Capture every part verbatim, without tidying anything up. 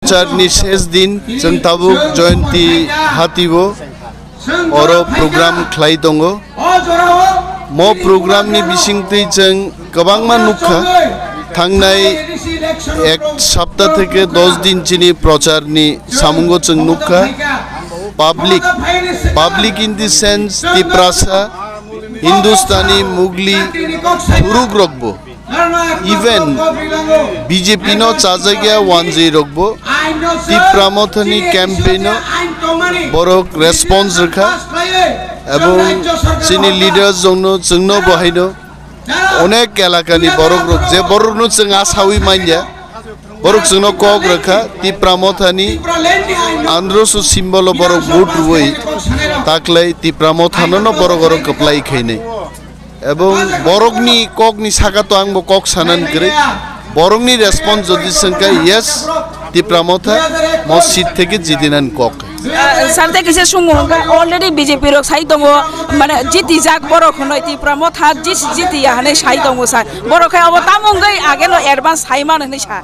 प्रचारनि शेष दिन जों ताबुक जयन्ती हातिबो अरो प्रोग्राम खलाय दङ मो प्रोग्रामनि बिसिंथि जों गोबांमा नुखा थांनाय एक सप्ताह থেকে दस दिन चिनि प्रचारनि सामुंगो जों नुखा public public in the sense Tiprasa Hindustani मुगली हुरुग रखबो इवन बीजेपी नो चाजागिया वानजी रखबो तिप्रामथनी कैंपेनो बरक रेस्पॉन्स रखा एवं चिनी लीडर्स जोंनो जोंनो बहायनो अनेक एलाकानि बरक रख जे बरकनो जों आसावी माइया बरक जोंनो कक रखा तिप्रामथनी आंध्रसु सिम्बल बरक बुट रुई ताकलाई तिप्रामथानो न बरक बरक कपलाई खैनै एवं बरकनि ककनि सागा तो आंबो कक सानन करे बरकनि रेस्पॉन्स जदि संका यस तिप्रामथा म सीट থেকে জিদিনান কক सारते किसे सुमु अलरेडी बीजेपी रक साइ दङ माने जिति जाक बरक हनै तिप्रामथा जिस जिति हाने साइ दङ सा बरखाय अब तामुंगै आगेनो एडभान्स साइमान हनै सा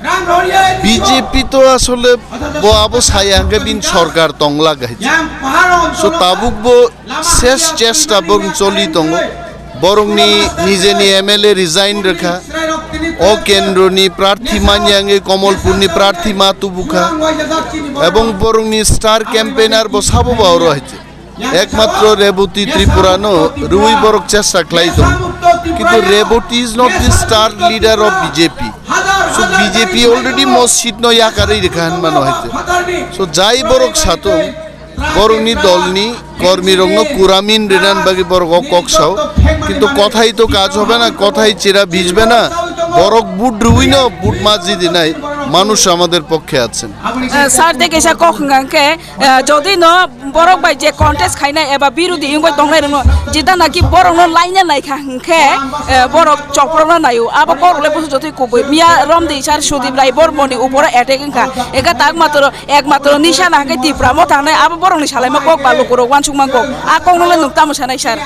बीजेपी तो आसले बो आबो सायांगे बिन सरकार तंगला गाइछ सो ताबुक बो शेष चेष्टा बरं चलि दङ बरंनि निजेनि एमएलए रिजाइन रखा ओ केंद्रनि प्रार्थी मान्यांगे कमलपुरनि प्रार्थी मातुबुखा एवं बरंनि स्टार कैंपेनर बसाबो बाव रहिছে एकमात्र रेवती त्रिपुरानो रुई बरक चेष्टा खलाय दं किंतु Revati is not the star leader of BJP so BJP already most seat नो याकारै रेखान मानो हयते सो जाय बरक सातो बरंनि दलनि कर्मी रंग कुरामिन रेनान बागी बरक कक्साव किंतु कथाई तो काज होबे ना कथाई चिरा भिजबे ना बरक बुट रुइनो बुट माजी दिनाय মানুষ আমাদের পক্ষে আছেন স্যার দেখেছা কখনকে যদি ন বরক বাই যে কন্টেস্ট খাইনা এবা বিরোধী ইংগই দংলাই রং যেটা নাকি বরক ন লাইনে নাইখা হংকে বরক চপ্রনা নাইও আবা করলে বসু যতই কবই মিয়া রমদি স্যার সুদীপ রায় বর্মনি উপরে অ্যাটাক হংকা একা তাক মাত্র একমাত্র নিশানা হাকে তিপ্রামো থানায় আবা বরকনি সালাইমা কক বালু করো ওয়ানসুংমান কক আ কংনলে নুক্তা মশানাই স্যার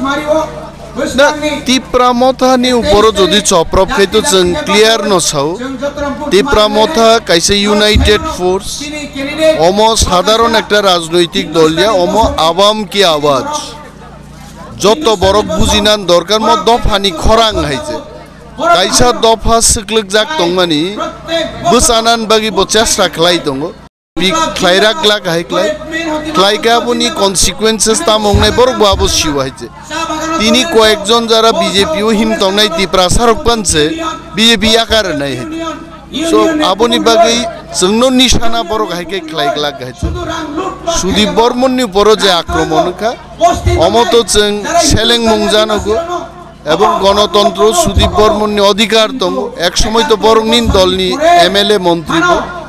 ना तिप्रामथानि ऊपर जदि चप्रप खैतो जों क्लियर नसाव तिप्रामथा काइसे यूनाइटेड फोर्स अम साधारण एक राजनैतिक दलिया अम आवाम की आवाज जत बरक बुजिनान दरकार म दफानि खरां हाइजे काइसा दफा सिक्लक जाक दंमानि बोसानान बागि बचेष्टा खलाय दङ बि खलायराक लाक हाइक्लाय खलायकाबुनि कन्सिक्वेन्सेस ता मंगनाय बरक बाबो सिउ हाइजे তিনি কয়েকজন যারা বিজেপি ও হিম তংনাই তিপ্রা সারক পানছে বিজেপি আকার নাই সো আবনি বাগৈ जोंनो निशाना बरक हाइके खलाय ग्लाक गाइছে सुदीप बर्मननि উপর যে আক্রমণকা অমত जों সেলেং মুংজানগো এবং গণতন্ত্র সুদীপ বর্মনनि অধিকার দङ এক সময় তো বরংনিন দলনি এমএলএ মন্ত্রী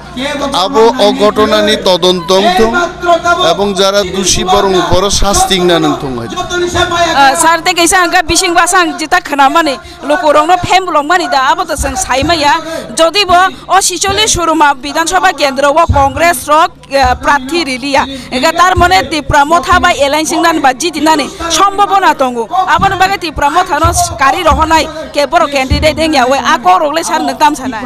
আবো অঘটনানি তদন্তং থং এবং যারা দোষী বরং উপর শাস্তি নানং থং হয় স্যার তে কেসা আঙ্গা বিসিং বাসাং যেটা খানামানি লোকরংনো ফেমলংমানি দা আবো তো जों সাইমায়া যদিব অ ছিচল্লিশ সুরমা বিধানসভা কেন্দ্র ও কংগ্রেস রক প্রার্থী রিলিয়া এগা তার মানে তিপ্রামথা বা এলাইনসিং নান বা জিতিনানি সম্ভাবনা দङ আবন বাগে তিপ্রামথানো কারি রহনাই কে বড় ক্যান্ডিডেট দেঙ্গা ওই আকো রগলে সার নতাম সানা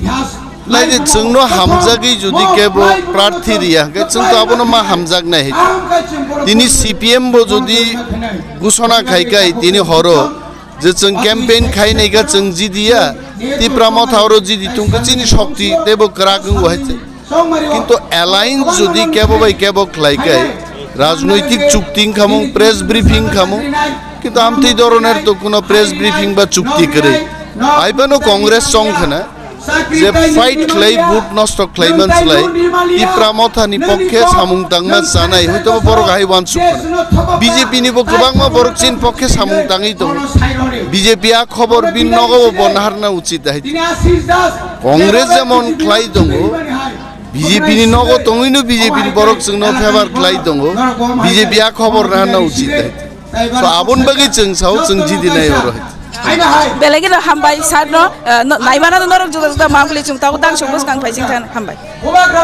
लाइक जोंनो हामजागै जुदि केबो प्रार्थी रियागे जों तो आबनो मा हामजाग नाय दिनि सीपीएम बो जुदि घोषणा खाइकाय दिनि हरो जे जों कैंपेन खाइनायगा जों जिदिया तिप्रामथा और जिदि तुंको चिनि शक्ति देबो करागं होयছে কিন্তু অ্যালায়েন্স যদি কেবো বাই কেবো খলাইকাय রাজনৈতিক চুক্তি খামু প্রেস ব্রিফিং খামু কিন্তু আমতি ধরনের তো কোনো প্রেস ব্রিফিং বা চুক্তি করে আইবানো কংগ্রেস সংখনা যে ফাইট ক্লাই বুট নষ্ট ক্লাইমান্সলাই तिप्रामथानि पक्षे सामुं तांमा जानाय हयतो बरक हाय वानसुक बीजेपी निबो गोबांमा बरक चिन पक्षे सामुं ताङै दङ बीजेपी आ खबर बिन नगो बनहारना उचित हाय कांग्रेस जेमन क्लाय दङ बीजेपी नि नगो तङैनो बीजेपी नि बरक जोंनो फेभार क्लाय दङ बीजेपी आ खबर राना उचित हाय सो आबन बागै जों साव जों जिदिनाय हरो बेलेगिनो हामबाय सारनो नायमाना नरक जुदा जुदा मामगुलि जों ताव दां सबस कां फाइजिं थान हामबाय